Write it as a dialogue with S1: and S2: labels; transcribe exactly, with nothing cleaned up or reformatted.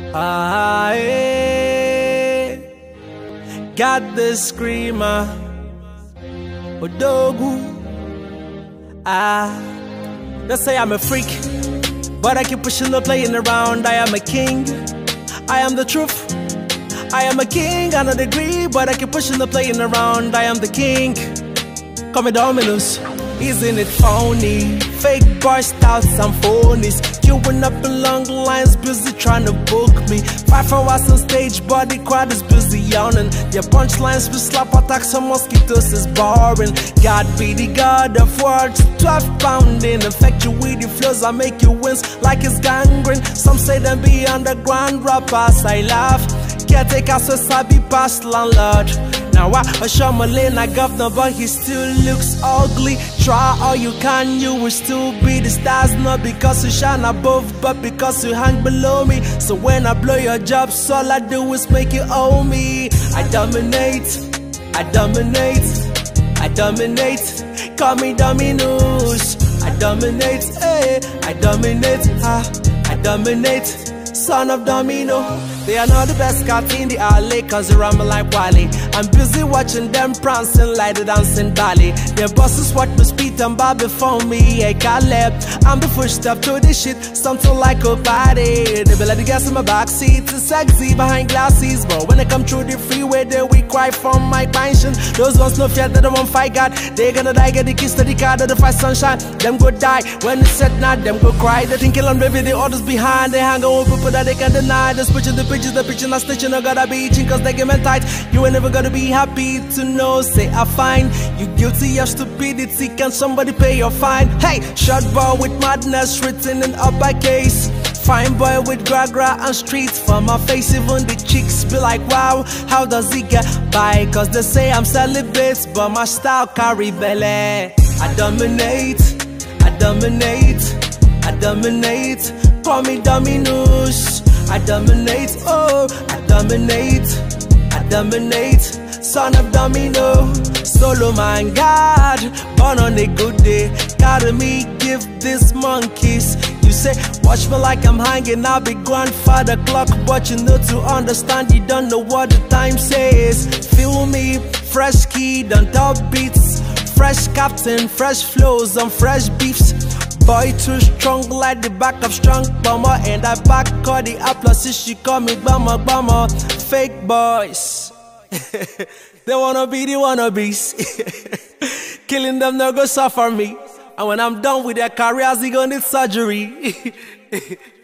S1: I got the screamer, Odogu. Ah, they say I'm a freak, but I keep pushing the playing around. I am a king, I am the truth. I am a king, I know the degree, but I keep pushing the playing around. I am the king, call me Dominus. Isn't it phony? Fake bars, stouts and phonies, queuing up in long lines, busy trying to book me. Five hours on stage, but the crowd is busy yawning. Your punchlines with slap attacks on mosquitoes is boring. God be the God of words, twelve pounding. Infect you with the flows, I make you wince like it's gangrene. Some say them be underground rappers, I laugh. Caretaker so sabi past landlord. Now I assure Malina governor, but he still looks ugly. Try all you can, you will still be the stars. Not because you shine above, but because you hang below me. So when I blow your jobs, all I do is make you owe me. I dominate, I dominate, I dominate. Call me Dominus. I dominate, eh, I dominate, ah, I dominate. Son of Domino. They are not the best cats in the alley, cause they run me like Wally. I'm busy watching them prancing like the dancing ballet. Their bosses watch me speed and bar before me, I can't let. I'm the first step to this shit, something like a party. They be like the gas in my backseat, it's sexy behind glasses. But when I come through the freeway, they we cry from my pension. Those ones no fear that they won't fight God. They gonna die, get the keys to the car, that the fight sunshine. Them go die, when it's set now, them go cry. They think kill them, baby, the orders behind. They hang on with people that they can deny. They're switching the bitches, the bitching, I stitching, I gotta be itching cause they get me tight. You ain't never gonna be happy to know, say I find you guilty of stupidity, can somebody pay your fine? Hey, short boy with madness written in uppercase. Fine boy with gra-gra and streets for my face. Even the chicks be like, wow, how does he get by? Cause they say I'm celibate, but my style carry belly. I dominate, I dominate, I dominate. Call me Dominus. I dominate, oh, I dominate, I dominate. Son of Domino, solo man God, born on a good day. Gotta me give this monkeys. You say, watch me like I'm hanging, I'll be grandfather clock. But you know to understand, you don't know what the time says. Feel me, fresh kid on top beats. Fresh captain, fresh flows on fresh beefs. Boy too strong like the back of strong bomber. And I back all the applause, she call me bummer bummer. Fake boys, they wanna be the wannabes. Killing them no go suffer me. And when I'm done with their careers, they gonna need surgery.